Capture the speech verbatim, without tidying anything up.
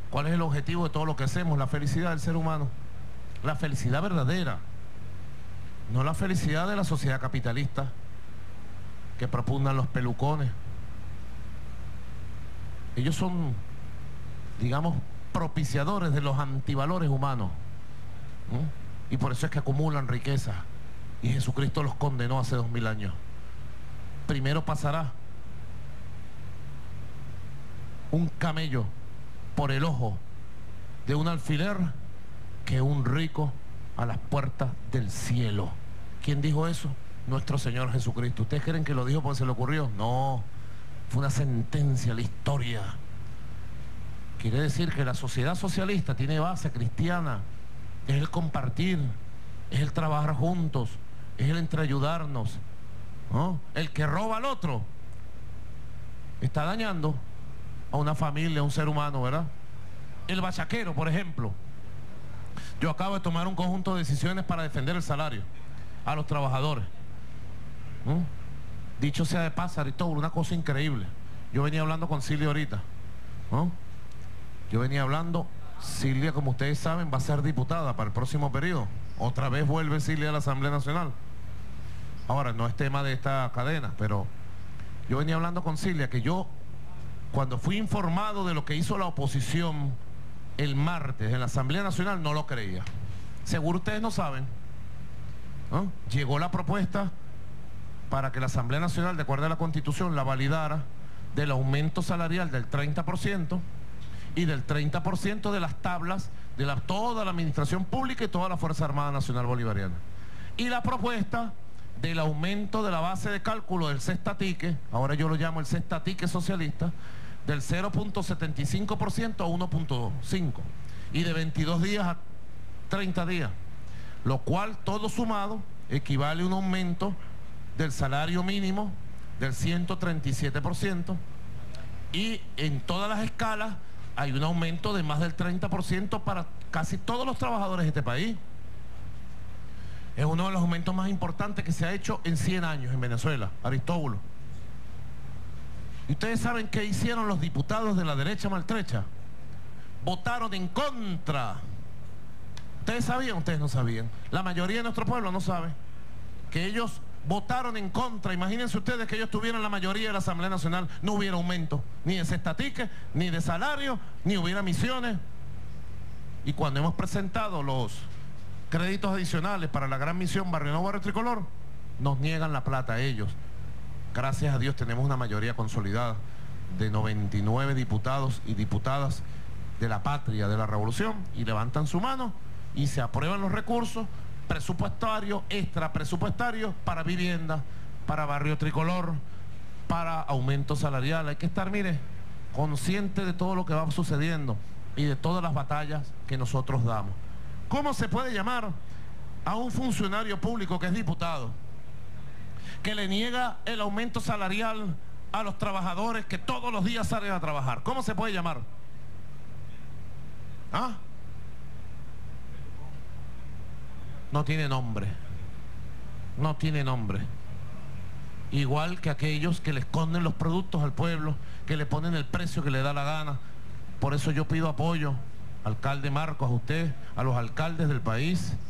¿Cuál es el objetivo de todo lo que hacemos? La felicidad del ser humano. La felicidad verdadera. No la felicidad de la sociedad capitalista que propugnan los pelucones. Ellos son, digamos, propiciadores de los antivalores humanos. ¿Mm? Y por eso es que acumulan riqueza. Y Jesucristo los condenó hace dos mil años. Primero pasará un camello por el ojo de un alfiler que un rico a las puertas del cielo. ¿Quién dijo eso? Nuestro Señor Jesucristo. ¿Ustedes creen que lo dijo porque se le ocurrió? No, fue una sentencia a la historia. Quiere decir que la sociedad socialista tiene base cristiana. Es el compartir, es el trabajar juntos, es el entreayudarnos, ¿no? El que roba al otro está dañando a una familia, a un ser humano, ¿verdad? El bachaquero, por ejemplo. Yo acabo de tomar un conjunto de decisiones para defender el salario a los trabajadores. ¿Mm? Dicho sea de paso, Aristóbulo, una cosa increíble. Yo venía hablando con Silvia ahorita, ¿no? Yo venía hablando, Silvia, como ustedes saben, va a ser diputada para el próximo periodo. Otra vez vuelve Silvia a la Asamblea Nacional. Ahora, no es tema de esta cadena, pero yo venía hablando con Silvia que yo, cuando fui informado de lo que hizo la oposición el martes en la Asamblea Nacional, no lo creía. Seguro ustedes no saben, ¿no? Llegó la propuesta para que la Asamblea Nacional, de acuerdo a la Constitución, la validara del aumento salarial del treinta por ciento y del treinta por ciento de las tablas de la, toda la administración pública y toda la Fuerza Armada Nacional Bolivariana. Y la propuesta del aumento de la base de cálculo del cestatique, ahora yo lo llamo el cestatique socialista, del cero punto setenta y cinco por ciento a uno punto cinco por ciento y de veintidós días a treinta días, lo cual todo sumado equivale a un aumento del salario mínimo del ciento treinta y siete por ciento y en todas las escalas hay un aumento de más del treinta por ciento para casi todos los trabajadores de este país. Es uno de los aumentos más importantes que se ha hecho en cien años en Venezuela, Aristóbulo. ¿Y ustedes saben qué hicieron los diputados de la derecha maltrecha? Votaron en contra. ¿Ustedes sabían? Ustedes no sabían. La mayoría de nuestro pueblo no sabe que ellos votaron en contra. Imagínense ustedes que ellos tuvieran la mayoría de la Asamblea Nacional, no hubiera aumento ni de cestatique, ni de salario, ni hubiera misiones. Y cuando hemos presentado los créditos adicionales para la gran misión Barrio Nuevo, Barrio Tricolor, nos niegan la plata a ellos. Gracias a Dios tenemos una mayoría consolidada de noventa y nueve diputados y diputadas de la patria, de la revolución, y levantan su mano y se aprueban los recursos presupuestarios, extra presupuestarios para vivienda, para Barrio Tricolor, para aumento salarial. Hay que estar, mire, consciente de todo lo que va sucediendo y de todas las batallas que nosotros damos. ¿Cómo se puede llamar a un funcionario público que es diputado, que le niega el aumento salarial a los trabajadores que todos los días salen a trabajar? ¿Cómo se puede llamar? ¿Ah? No tiene nombre. No tiene nombre. Igual que aquellos que le esconden los productos al pueblo, que le ponen el precio que le da la gana. Por eso yo pido apoyo, alcalde Marcos, a usted, a los alcaldes del país,